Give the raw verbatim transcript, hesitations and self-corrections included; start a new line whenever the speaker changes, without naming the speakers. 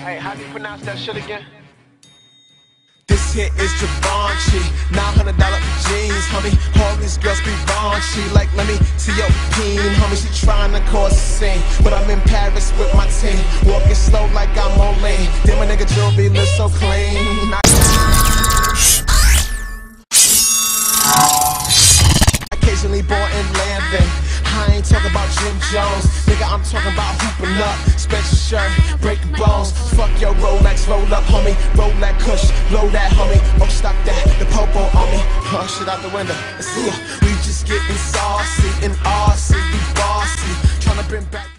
Hey, how do you pronounce that shit again?
This here is Givenchy, nine hundred dollars jeans, homie. All these girls be raunchy, like let me see your peen, homie. She trying to cause a scene, but I'm in Paris with my team, walking slow like I'm on lean. Damn, my nigga jewelry look so clean. Occasionally born in Landon. I ain't talking about Jim Jones, nigga, I'm talking about hooping up. Special shirt, break bones. Fuck your Rolex, roll up, homie. Roll that kush, blow that, homie. Oh, stop that, the popo on me. Oh, shit out the window, see ya. We just getting saucy and R C, we bossy. Tryna bring back